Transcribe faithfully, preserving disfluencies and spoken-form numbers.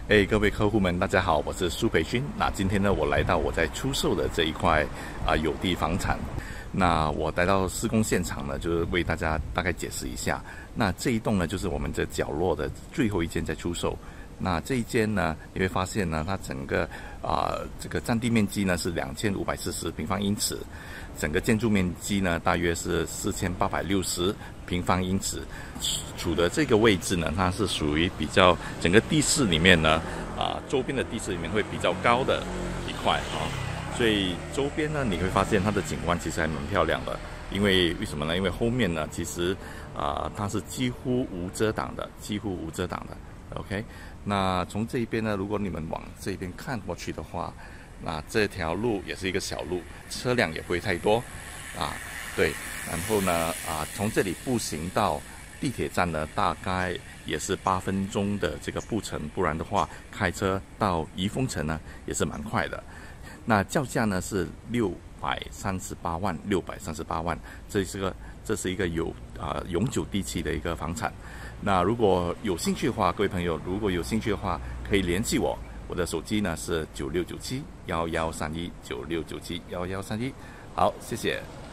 哎，各位客户们，大家好，我是苏培勋。那今天呢，我来到我在出售的这一块啊、呃、有地房产。那我来到施工现场呢，就是为大家大概解释一下。那这一栋呢，就是我们这角落的最后一间在出售。那这一间呢，你会发现呢，它整个啊、呃、这个占地面积呢是两千五百四十平方英尺，整个建筑面积呢大约是四千八百六十平方英尺。处的这个位置呢，它是属于比较整个地势里面呢啊、呃、周边的地势里面会比较高的一块啊，所以周边呢你会发现它的景观其实还蛮漂亮的。因为为什么呢？因为后面呢其实啊、呃、它是几乎无遮挡的，几乎无遮挡的。OK， 那从这一边呢，如果你们往这边看过去的话，那这条路也是一个小路，车辆也不会太多啊。对，然后呢啊，从这里步行到地铁站呢，大概也是八分钟的这个步程，不然的话，开车到怡丰城呢也是蛮快的。那叫价呢是六百三十八万，六百三十八万，这是个这是一个有啊、呃、永久地契的一个房产。那如果有兴趣的话，各位朋友，如果有兴趣的话，可以联系我，我的手机呢是九六九七幺幺三一九六九七幺幺三一。好，谢谢。